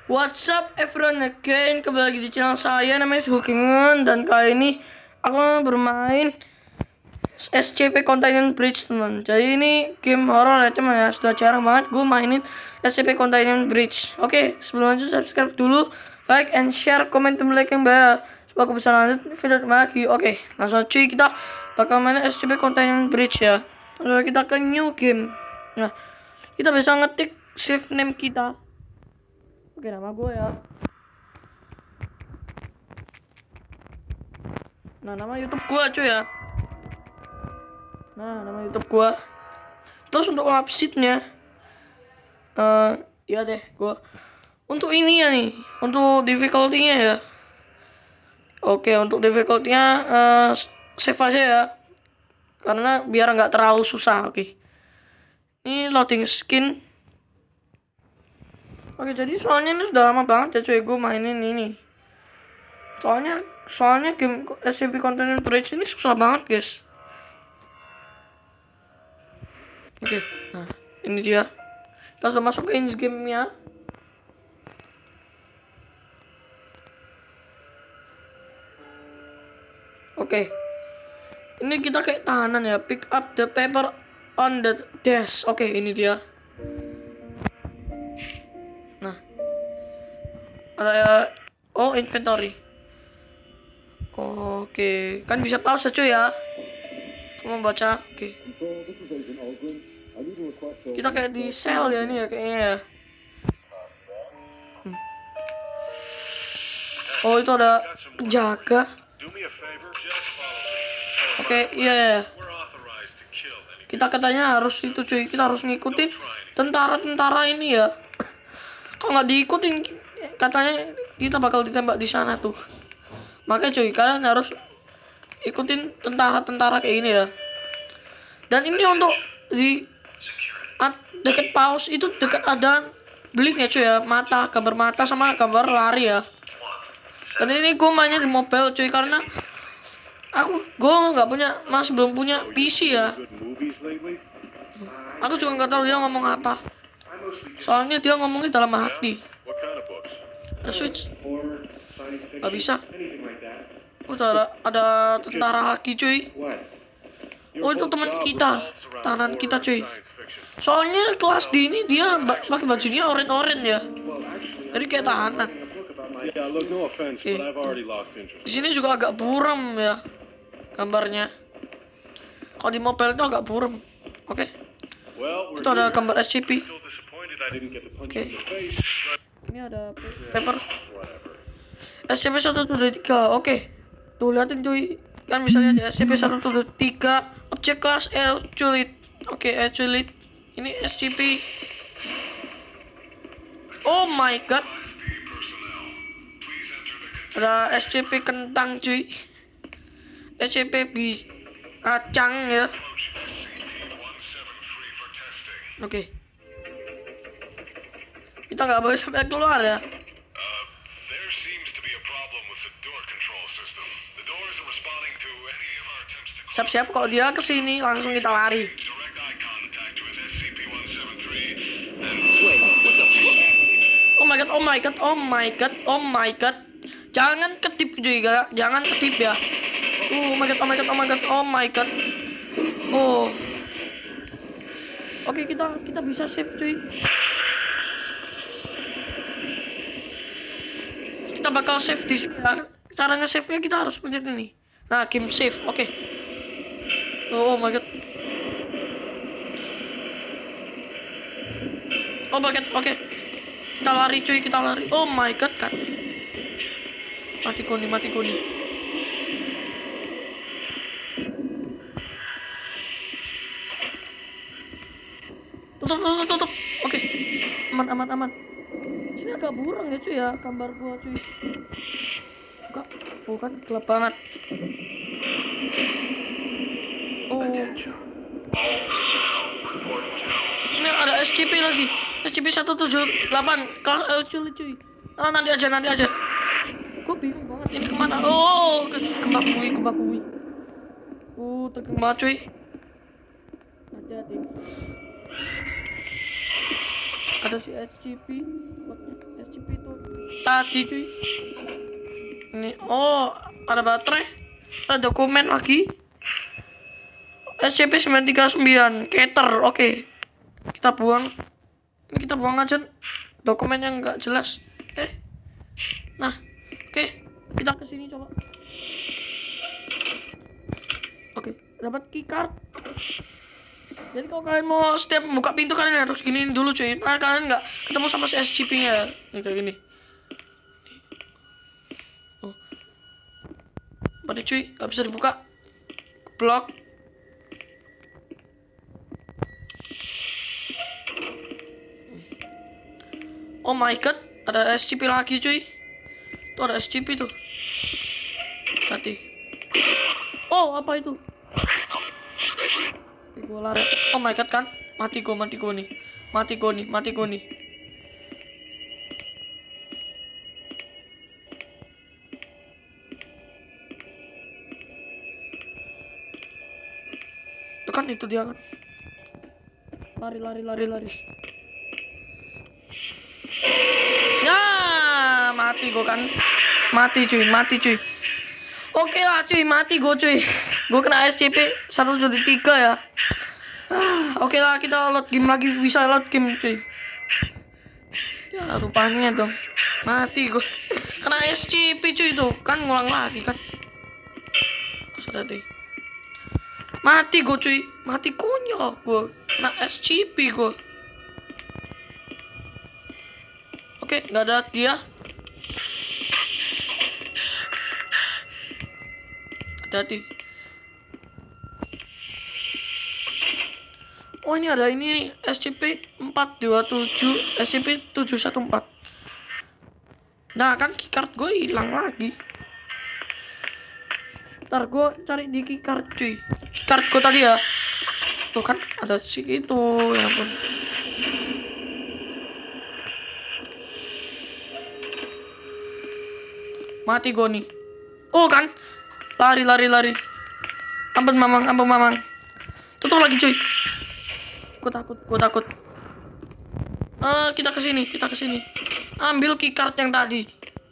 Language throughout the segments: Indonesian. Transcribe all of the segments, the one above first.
What's up everyone again, kembali lagi di channel saya, namanya Hulkimun. Dan kali ini aku bermain SCP Containment Breach, teman. Jadi ini game horror ya teman ya. Sudah jarang banget gue mainin SCP Containment Breach. Oke, sebelum lanjut subscribe dulu, like and share, komen tombol like yang bawah supaya aku bisa lanjut video lagi. Oke, langsung cuy, kita bakal main SCP Containment Breach ya. Lalu kita ke new game. Nah, kita bisa ngetik save name kita. Oke, nama gue ya. Nah, nama YouTube gue cuy ya. Nah, nama YouTube gue. Terus untuk websitenya, ya deh gue. Untuk ini ya nih, untuk difficulty-nya ya. Oke, untuk difficulty-nya save aja ya. Karena biar nggak terlalu susah. Oke. Ini loading skin. Oke, jadi soalnya ini sudah lama banget ya cuy gue mainin ini. Soalnya game SCP Containment Breach ini susah banget guys. Oke, nah ini dia. Kita sudah masuk ke in game-nya. Oke. Ini kita kayak tahanan ya. Pick up the paper on the desk. Oke, ini dia. Nah, ada inventory. Oke, kan bisa pause cuy ya. Kamu baca. Oke. Kita kayak di sel ya ini ya kayaknya ya. Oh, itu ada penjaga. Oke, iya. Kita katanya harus itu cuy, kita harus ngikutin tentara-tentara ini ya. Kalau nggak diikutin, katanya kita bakal ditembak di sana tuh. Makanya cuy, kalian harus ikutin tentara-tentara kayak gini ya. Dan ini untuk di dekat pause itu dekat ada blink ya cuy ya, mata, gambar mata sama gambar lari ya. Dan ini gue mainnya di mobile cuy karena gue nggak punya, masih belum punya PC ya. Aku juga nggak tahu dia ngomong apa. Soalnya dia ngomongnya dalam hati. Switch. Gak bisa. Udah ada tentara haki cuy. Oh, itu teman kita, tahanan kita cuy. Soalnya kelas D ini dia pakai bajunya oranye ya. Jadi kayak tahanan. Okay. Di sini juga agak buram ya gambarnya. Kalau di mobile itu agak buram. Oke. Itu ada gambar SCP. Oke. Ini ada paper. SCP-123. Oke. Tuh liatin cuy. Kan misalnya di SCP-123 objek kelas Elite. Oke, Elite. Ini SCP. Oh my god. Ada SCP kentang cuy. SCP kacang ya. Oke. Kita nggak boleh sampai keluar ya. Siap-siap kalau dia kesini langsung kita lari. Oh my god, oh my god, oh my god, oh my god. Jangan ketip juga, jangan ketip ya. Oh my god, oh my god, oh my god, oh my god. Oh. Oke, kita bisa save cuy. Kita bakal save di sini ya. Cara nge-save-nya kita harus punya ini. Nah, game save. Oke. Oh my god. Oh my god, oke. Kita lari cuy, kita lari. Oh my god kan. Mati kuning. Tutup. Oke. Aman. Sini agak buram ya cuy ya gambar gua cuy. Bukan gelap banget. Oh. Ini ada SCP lagi. SCP-178 kelas Elite cuy. Nanti aja. Gue bingung banget ini kemana. Oh, gempa bumi. Tergema cuy. Hati-hati. Ada si SCP. SCP itu tadi cuy. Ini oh ada baterai, ada dokumen lagi. SCP-939 Keter. Oke. Kita buang. Ini kita buang aja dokumen yang nggak jelas. Nah, oke. Kita kesini coba. Oke, dapat keycard. Jadi kalau kalian mau setiap buka pintu kalian harus giniin dulu cuy. Karena kalian nggak ketemu sama si SCP-nya. Ini kayak gini. Oh. Apa nih cuy? Gak bisa dibuka. Blok. Oh my god, ada SCP lagi cuy. Tuh ada SCP tuh. Tadi. Oh, apa itu? Gue lari. Oh my god kan. Mati gue nih. Mati gue nih. Itu kan itu dia kan. Lari. Ya, mati gue kan. Mati cuy. Oke lah cuy, mati gue cuy. Gue kena SCP-173 ya. Oke lah, kita load game lagi. Bisa load game cuy. Ya rupanya dong. Mati gue. Kena SCP cuy itu. Kan ngulang lagi kan. Tadi. Mati gue cuy. Mati konyol gue. Kena SCP gue. Oke, nggak ada dia. Hati-hati. Oh ini ada ini SCP-427, SCP-714. Nah kan keycard gue hilang lagi. Ntar gue cari di keycard cuy. Keycard gue tadi ya. Tuh kan ada si itu. Ya ampun. Mati gue nih. Oh kan. Lari. Ampun mamang. Tutup lagi cuy. Gue takut. Kita kesini. Ambil keycard yang tadi.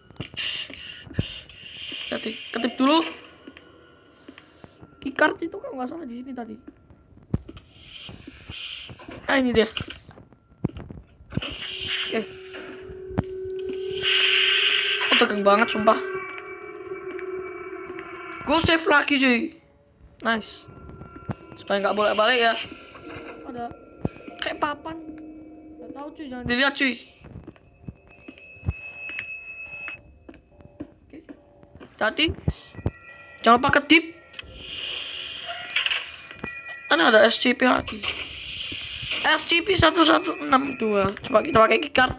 Ketip dulu. Keycard itu kan nggak salah di sini tadi. Ini dia. Oke. Tegang banget sumpah. Gue save lagi cuy. Nice. Supaya nggak bolak-balik ya. Ada kayak papan. Gak tahu cuy, jangan dilihat cuy. Oke. Tadi jangan lupa kedip. Kan ada SCP lagi. SCP-1162. Coba kita pakai keycard.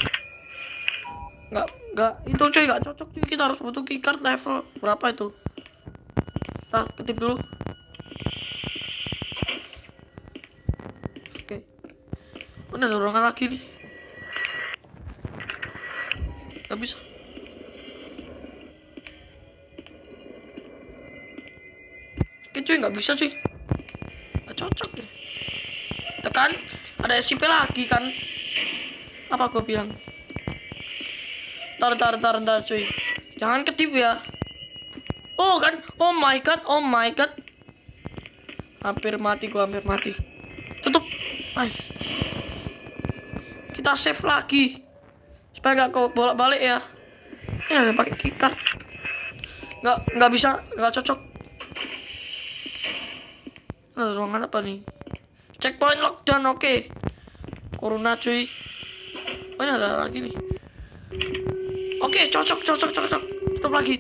Nggak itu cuy, nggak cocok cuy. Kita harus butuh keycard level berapa itu. Nah, ketip dulu. Oke. Udah ada ruangan lagi nih. Nggak bisa. Oke cuy, nggak bisa cuy. Nggak cocok deh. Tekan, ada SCP lagi kan. Apa gue bilang? Tar cuy. Jangan ketip ya. Oh kan, oh my god. Hampir mati. Tutup. Nice. Kita save lagi. Supaya gak kau bolak-balik ya. Ya pakai keycard. Nggak bisa, nggak cocok. Ada ruangan apa nih? Checkpoint lockdown, oke. Corona cuy. Oh ini ada lagi nih. Oke, cocok. Tutup lagi.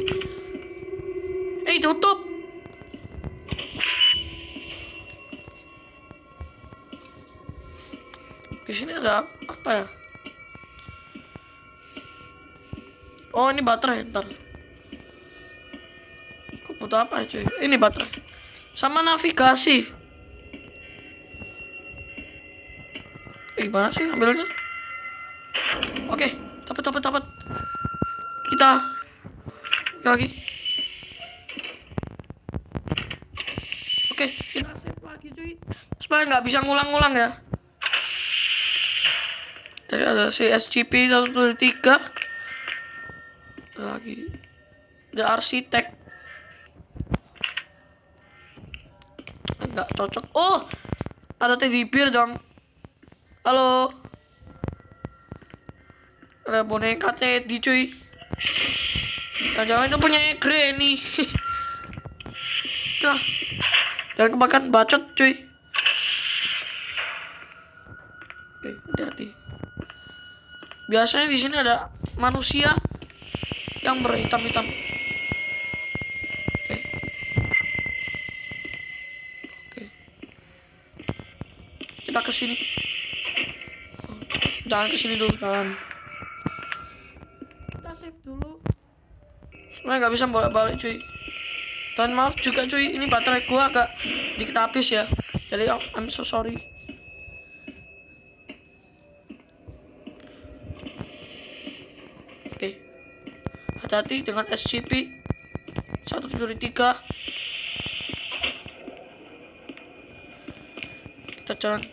Tutup. Di sini ada apa ya? Oh, ini baterai ntar. Kok butuh apa ya cuy? Ini baterai. Sama navigasi. Gimana sih ambilnya? Oke, dapat. Kita lagi. Oke, kita save lagi cuy. Supaya nggak bisa ngulang-ngulang ya. Tadi ada si SCP-173. Lagi The Architect. Nggak cocok. Oh, ada teddy bear dong. Halo. Ada boneka teddy cuy. Jangan itu punya Granny. Nah, jangan kemakan bacot cuy. Oke, hati-hati. Biasanya di sini ada manusia yang berhitam-hitam. Oke. Oke. Kita ke sini. Jangan ke sini dulu kan. Kita save dulu. Sebenarnya nggak bisa balik cuy. Dan maaf juga cuy, ini baterai gua agak dikit habis ya. Jadi I'm so sorry. Oke. Hati-hati dengan SCP-173. Kita jalan.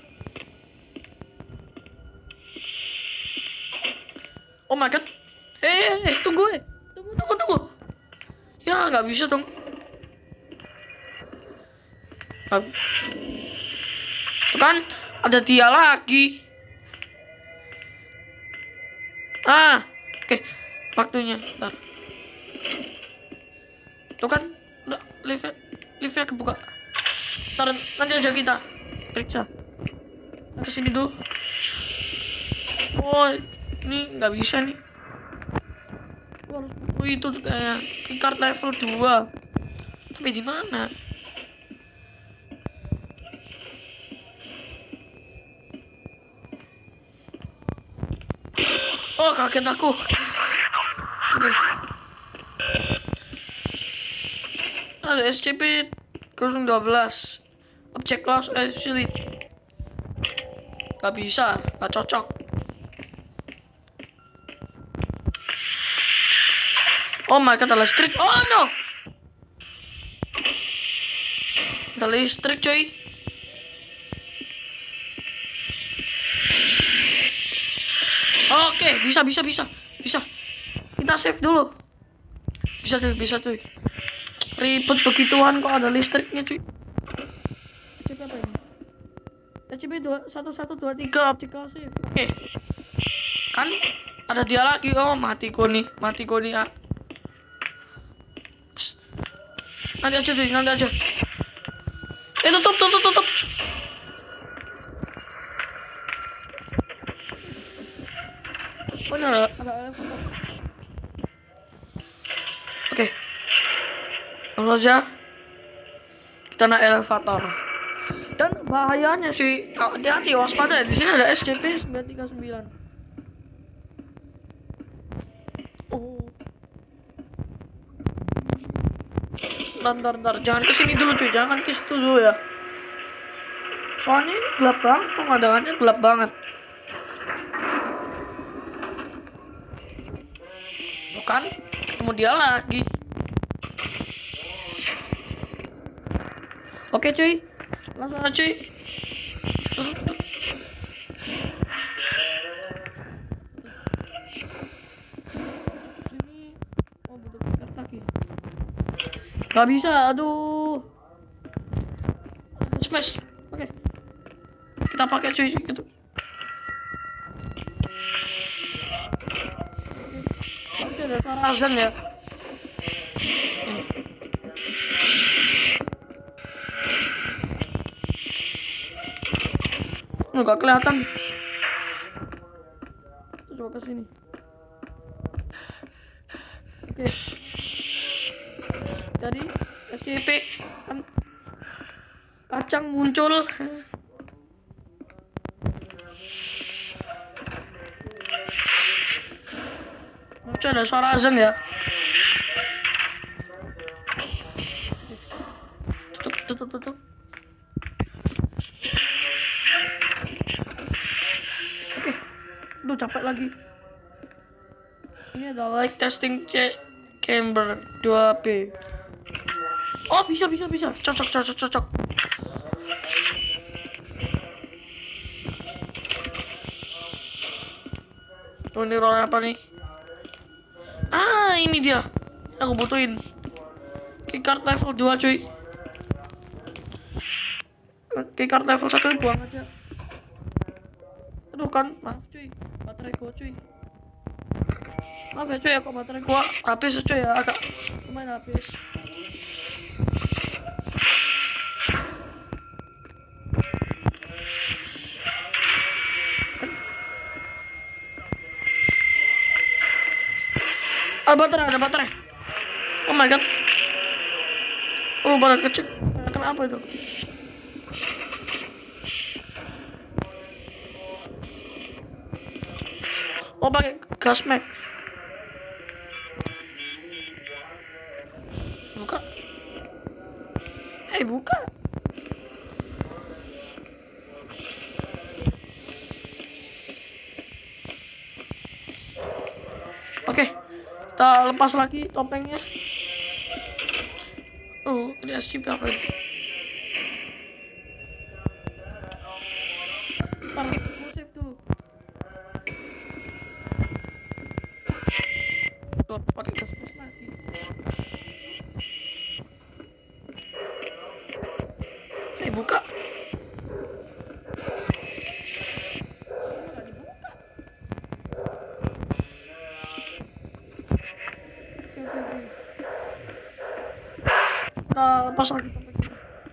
Oh my god. Tunggu Tunggu. Ya, nggak bisa dong. Tuh kan, ada dia lagi. Oke. Waktunya, ntar. Tuh kan, udah liftnya kebuka. Ntar nanti aja kita periksa. Ke sini dulu. Oh, ini nggak bisa nih. Oh, itu kayak keycard level 2. Tapi di mana? Oh, kaget aku. Oke. Ada SCP-012. Object loss actually. Gak bisa, gak cocok. Oh my god, ada listrik. Oh no. Ada listrik cuy. Oke, bisa. Kita save dulu. Bisa cuy. Ribet begituan kok ada listriknya cuy. SCP apa ini? SCP-1123 optical save. Oke. Kan ada dia lagi. Oh, matiku nih ya. Nanti aja. Tutup. Oh, ini ada elevator. Oke. Langsung aja kita naik elevator. Dan bahayanya cuy, hati-hati, waspada. Di sini ada SCP-939. Oh. Ntar. Jangan kesini dulu cuy, jangan ke situ dulu ya. Soalnya ini gelap banget, pemandangannya gelap banget. Bukan, ketemu dia lagi. Oke cuy, langsung aja cuy. Ini, butuh tiket lagi. Gak bisa, aduh. Smash. Oke. Kita pakai cuy gitu. Oke, ada suara azan ya. Ini. Nggak kelihatan. Coba ke sini. Oke. Jadi SCP kan kacang muncul. Ada suara azan ya. Tutup. Oke. Aduh, capek lagi. Ini ada light testing chamber 2B. Oh, bisa. Cocok. Oh, ini ruang apa nih? Ah, ini dia. Aku butuhin. Keycard level 2 cuy. Keycard level 1 buang aja. Aduh kan, maaf cuy. Baterai gua cuy. Maaf ya cuy, aku baterai gua habis cuy ya, agak lumayan habis. Ada baterai. Oh my god. Baterai kecil. Kenapa itu? Oh, pakai gas mask. Buka. Buka. Oke. Kita lepas lagi topengnya. Oh, ini SCP apa ini? Tarik, gue save dulu. Tuh, pakai gas lagi. Saya buka. Lepas lagi topeng kita.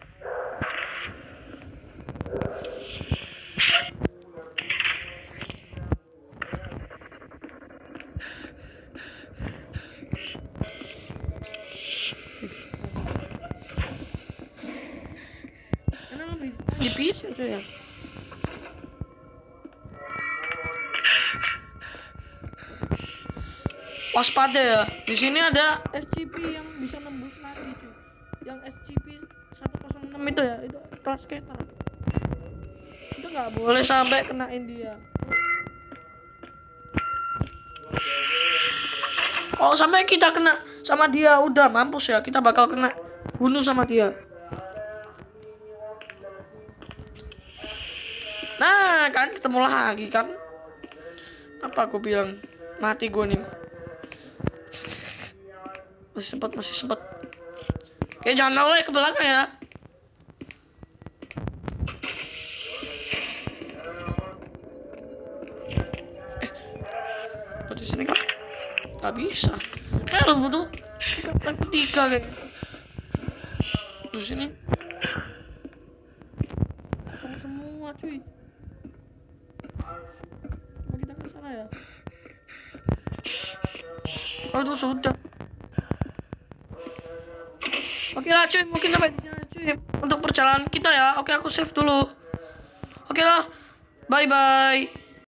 Karena lebih dipisah tuh ya. Waspada ya. Di sini ada SCP yang bisa nembus mati cuy. Yang SCP-106 itu ya, itu kelas skater. Itu nggak boleh sampai kenain dia. Kalau sampai kita kena sama dia, udah mampus ya, kita bakal kena bunuh sama dia. Nah kan, ketemu lagi kan. Apa aku bilang, mati gue nih. Masih sempat. Oke, jangan oleh ke belakang ya. Di sini kan nggak bisa. Kayak harus butuh level 3 kayak. Di sini semua cuy. Coba kita ke sana ya. Aduh sudah. Oke lah cuy, mungkin sampai di sini cuy untuk perjalanan kita ya. Oke, aku save dulu. Oke lah, bye bye.